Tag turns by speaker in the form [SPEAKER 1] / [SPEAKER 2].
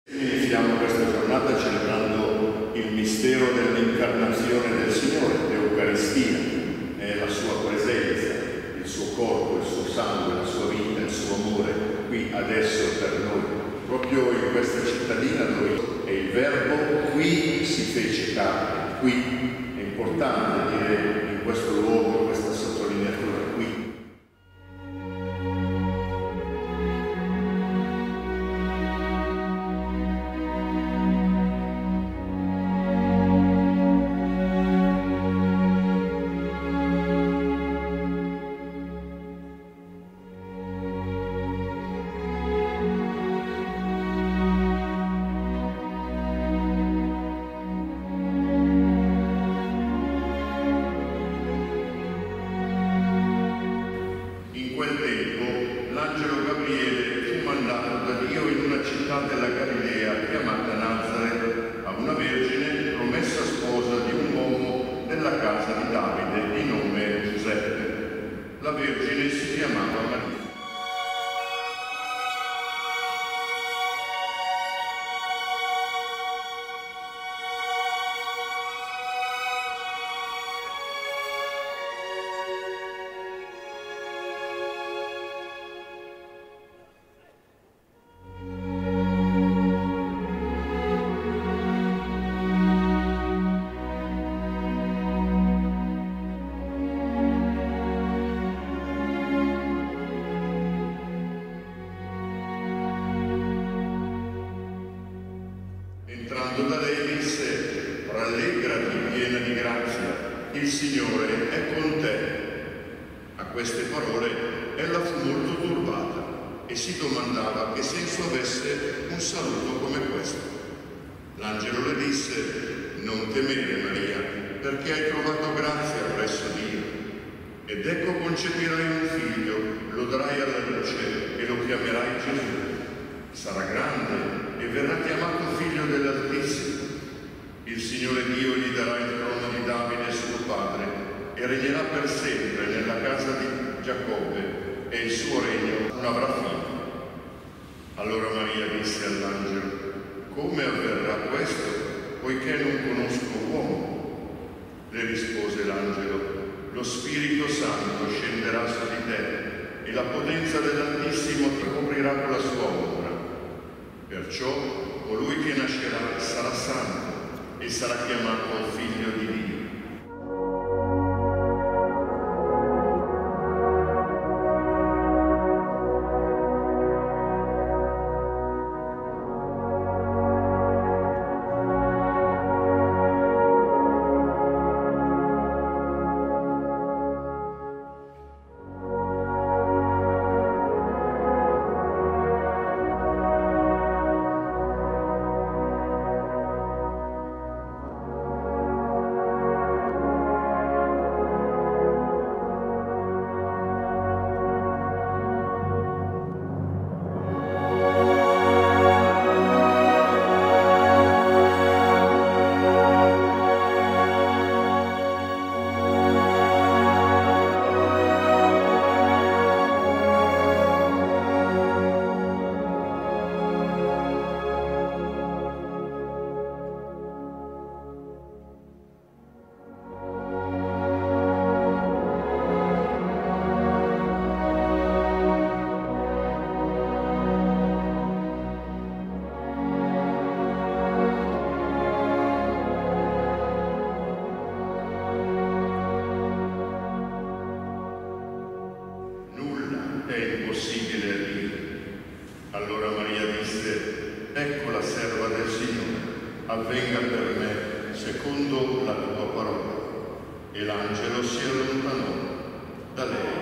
[SPEAKER 1] Iniziamo questa giornata celebrando il mistero dell'incarnazione del Signore, l'Eucaristia, la sua presenza, il suo corpo, il suo sangue, la sua vita, il suo amore, qui adesso per noi. Proprio in questa cittadina dove è il Verbo, qui si fece carne, qui è importante dire in questo luogo questa sottolineatura, qui. L'angelo Gabriele fu mandato da Dio in una città della Galilea chiamata Nazareth a una vergine promessa sposa di un uomo della casa di Davide di nome Giuseppe. La vergine si chiamava Maria. Entrando da lei disse: rallegrati piena di grazia, il Signore è con te. A queste parole ella fu molto turbata e si domandava che senso avesse un saluto come questo. L'angelo le disse: non temere Maria, perché hai trovato grazia presso Dio. Ed ecco concepirai un figlio, lo darai alla luce e lo chiamerai Gesù. Sarà grande e verrà chiamato figlio dell'Altissimo. Il Signore Dio gli darà il trono di Davide suo padre e regnerà per sempre nella casa di Giacobbe e il suo regno non avrà fine. Allora Maria disse all'angelo: come avverrà questo, poiché non conosco uomo? Le rispose l'angelo: lo Spirito Santo scenderà su di te e la potenza dell'Altissimo ti coprirà con la sua ombra. Perciò colui che nascerà sarà santo e sarà chiamato figlio di Dio. Impossibile a Dio. Allora Maria disse: ecco la serva del Signore, avvenga per me secondo la tua parola. E l'angelo si allontanò da lei.